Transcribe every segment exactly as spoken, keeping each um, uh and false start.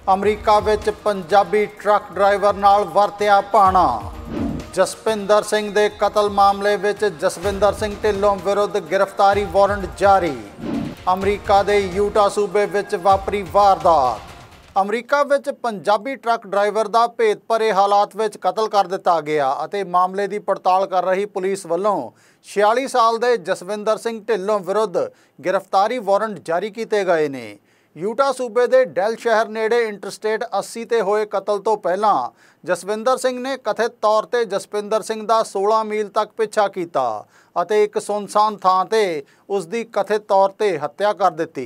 अमरीका विच Punjabi truck driver नाल वरतिया भाना। जसविंदर सिंह दे कतल मामले विच जसविंदर सिंह ढिल्लों विरुद्ध गिरफ्तारी वारंट जारी। अमरीका दे यूटा सूबे विच वापरी वारदात। अमरीका विच पंजाबी ट्रक ड्राइवर दा भेद भरे हालात विच कतल कर दिता गया अते मामले की पड़ताल कर रही पुलिस वालों छियाली साल दे जसविंदर सिंह ढिल्लों विरुद्ध गिरफ्तारी वारंट जारी किए गए ने। यूटा सूबे दे डेल शहर नेड़े इंटरस्टेट अस्सी ते होए कतल तो पहला जसविंदर सिंह ने कथित तौर ते जसविंदर सिंह दा सोलह मील तक पिछा किया अते एक सुनसान थां ते उसकी कथित तौर ते हत्या कर दिती।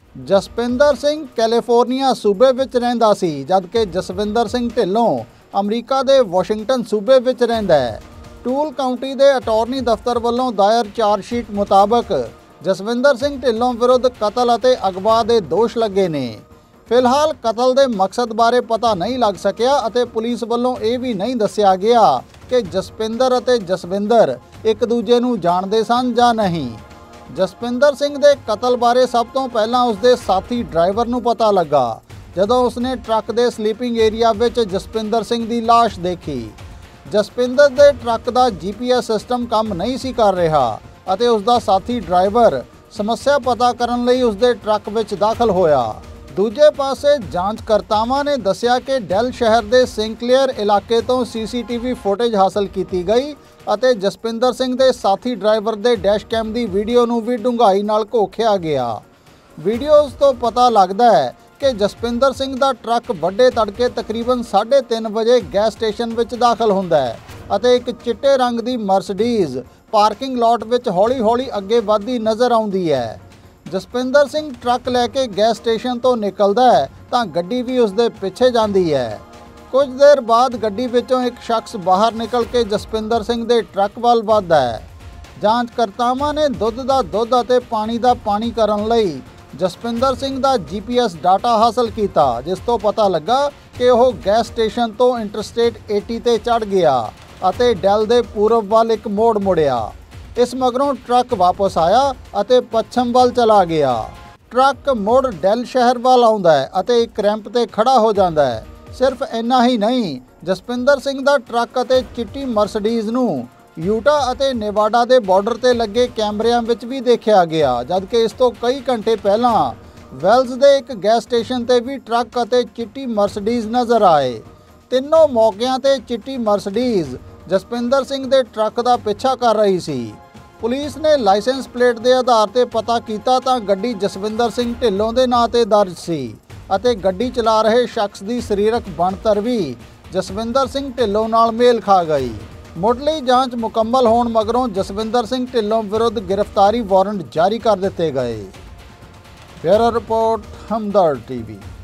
जसविंदर सिंह कैलीफोर्निया सूबे विच रहिंदा सी जबकि जसविंदर सिंह ढिल्लों अमरीका दे वाशिंगटन सूबे विच रहिंदा है। टूल काउंटी दे अटॉर्नी दफ्तर वालों दायर चार्जशीट मुताबक जसविंदर सिंह ढिल्लों विरुद्ध कतल अते अगवा के दोष लगे ने। फिलहाल कतल के मकसद बारे पता नहीं लग सकिया अते पुलिस वालों ये भी नहीं दस्सिया गया कि जसपिंदर अते जसविंदर एक दूजे नूं जाणदे सन जां नहीं। जसपिंदर सिंह के कतल बारे सब तो पहला उसके साथी ड्राइवर नूं पता लगा जदों उसने ट्रक के स्लीपिंग एरिया विच जसपिंदर सिंह की लाश देखी। जसपिंदर के ट्रक का जी पी एस सिस्टम काम नहीं सी कर रहा अते उसका साथी ड्राइवर समस्या पता करन लई उसके ट्रक विच दाखल होया। दूजे पासे जांचकर्तावां ने दस्सिया कि डेल शहर के सिंकलेयर इलाके तो C C T V footage हासिल की गई अते जसपिंदर सिंह के साथी ड्राइवर के डैश कैम की वीडियो नूं भी डूंघाई नाल घोखिया गया। वीडियोज़ तो पता लगता है कि जसपिंदर सिंह का ट्रक वड्डे तड़के तकरीबन साढ़े तीन बजे गैस स्टेशन विच दाखल हुंदा है अते एक चिट्टे रंग की मर्सडीज़ पार्किंग लॉट विच हौली हौली अगे वधदी नज़र आउंदी है। जसपिंदर सिंह ट्रक लैके गैस स्टेशन तो निकलदा है तां गड्डी भी उसदे पिछे जांदी है। कुछ देर बाद गड्डी विचों एक शख्स बाहर निकल के जसपिंदर सिंह दे ट्रक वाल वधदा है। जांचकर्तावां ने दुध दा दुध अते पानी दा पानी करन लई जसपिंदर सिंह दा जी पी एस डाटा हासिल किया जिस तो पता लगा कि वह गैस स्टेशन तो इंटरस्टेट एटी ते चढ़ गया अते डेल दे पूरब वाल एक मोड़ मुड़िया। इस मगरों ट्रक वापस आया अते पश्चिम वाल चला गया। ट्रक मुड़ डेल शहर वाल आउंदा है अते एक रैंप ते खड़ा हो जाता है। सिर्फ इन्ना ही नहीं, जसपिंदर सिंह दा ट्रक अते चिट्टी मर्सडीज़ नूं यूटा अते नेवाडा के बॉर्डर ते लगे कैमरिਆਂ विच भी देखा गया जबकि इस तो कई घंटे पहला वेल्स के एक गैस स्टेशन ते भी ट्रक अते चिट्टी मर्सडीज़ नज़र आए। तीनों मौक़िਆਂ ते चिट्टी मर्सडीज़ जसपिंदर सिंह के ट्रक का पिछा कर रही सी। पुलिस ने लाइसेंस प्लेट के आधार पर पता किया तो गड्डी जसविंदर सिंह ढिल्लों के नाँ ते दर्ज सी अते गड्डी चला रहे शख्स की सरीरक बनतर भी जसविंदर सिंह ढिल्लों नाल मेल खा गई। मुढ़ली जांच मुकम्मल होने मगरों जसविंदर सिंह ढिल्लों विरुद्ध गिरफ्तारी वारंट जारी कर दिते गए। Bureau report Hamdard TV.